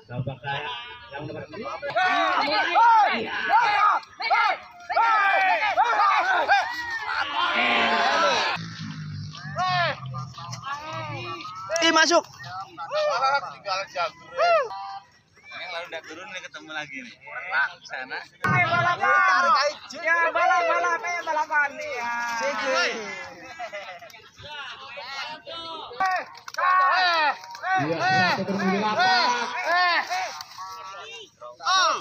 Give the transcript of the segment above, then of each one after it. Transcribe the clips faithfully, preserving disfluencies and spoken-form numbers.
Apakah yang nomor Ih, masuk. Tinggal jago. Yang lalu udah turun nih ketemu lagi nih. Pak, sana. Tarik aja. Ya, balap-balap ya balapan nih ya. Iya, satu berbunyi lapak. Oh.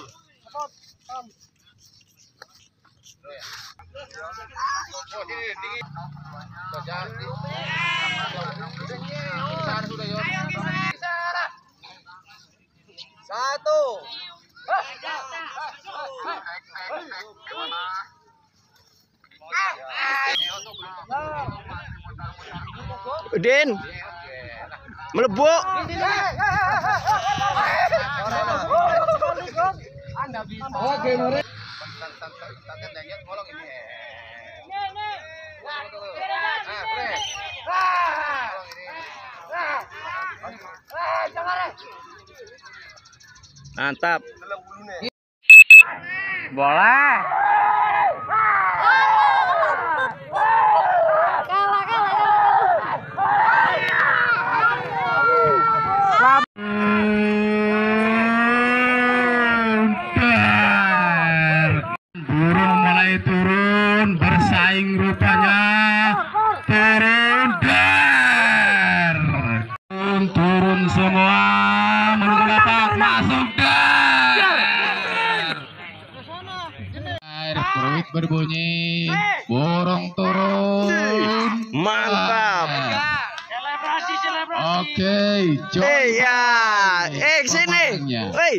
Satu. Udin. Melebok. Oke, Nore. Mantap. Boleh. Burung mulai turun, bersaing rupanya. Turun dar. Turun, turun semua. Menuju lapak, masuk dar. Air peruit berbunyi. Burung turun. Mantap. Selebrasi, selebrasi. Oke, John. Eh ya, eh sini. Woi.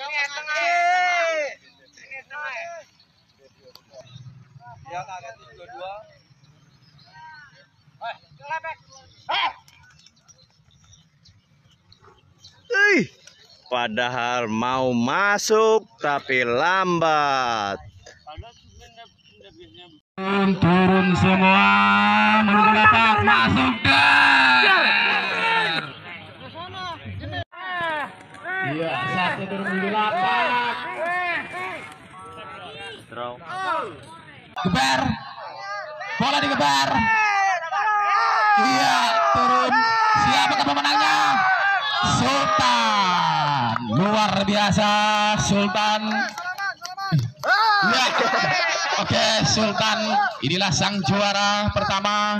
Ih, padahal mau masuk tapi lambat. Turun, turun semua. Menuju lapak, masuk dar. Iya, satu berbunyi lapak. Gebar. Bola digebar. Iya, turun. Siapakah pemenangnya? Sultan. Luar biasa, Sultan. Ya. Oke, Sultan. Inilah sang juara pertama.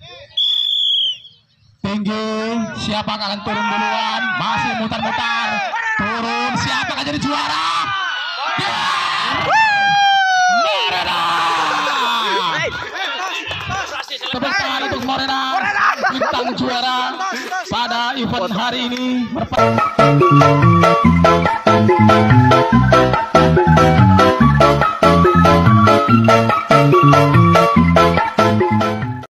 Tinggi. Siapa akan turun duluan? Masih mutar-mutar. Turun. Siapa akan jadi juara? Morena. Tepuk tangan untuk Morena. Bintang juara pada event hari ini.